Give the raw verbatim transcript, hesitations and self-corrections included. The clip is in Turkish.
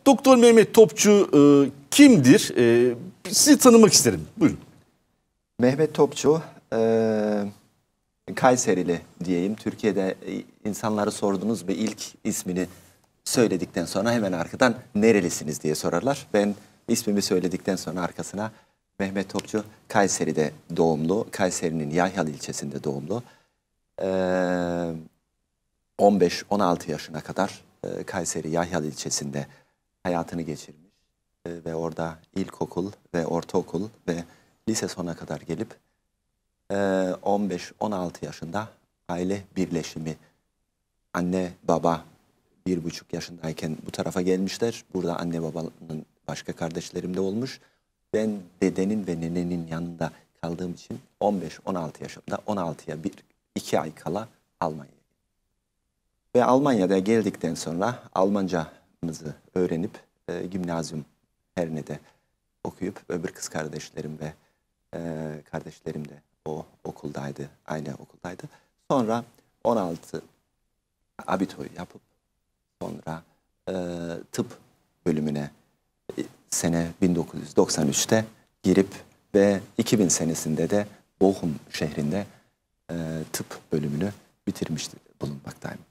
Doktor Mehmet Topçu e, kimdir? E, sizi tanımak isterim. Buyurun. Mehmet Topçu, e, Kayserili diyeyim. Türkiye'de insanları sordunuz ve ilk ismini söyledikten sonra hemen arkadan nerelisiniz diye sorarlar. Ben ismimi söyledikten sonra arkasına Mehmet Topçu, Kayseri'de doğumlu. Kayseri'nin Yayhal ilçesinde doğumlu. Ee, on beş on altı yaşına kadar e, Kayseri Yayhal ilçesinde hayatını geçirmiş. E, ve orada ilkokul ve ortaokul ve lise sonuna kadar gelip e, on beş on altı yaşında aile birleşimi, anne baba bir buçuk yaşındayken bu tarafa gelmişler. Burada anne babanın başka kardeşlerim de olmuş. Ben dedenin ve nenenin yanında kaldığım için on beş on altı yaşımda on altıya bir iki ay kala Almanya'ya. Ve Almanya'da geldikten sonra Almancamızı öğrenip e, gimnazyum Herne'de okuyup öbür kız kardeşlerim ve e, kardeşlerim de o okuldaydı, aynı okuldaydı. Sonra on altı abitur yapıp sonra e, tıp bölümüne e, sene bin dokuz yüz doksan üçte girip ve iki bin senesinde de Bochum şehrinde e, tıp bölümünü bitirmiş bulunmaktayım.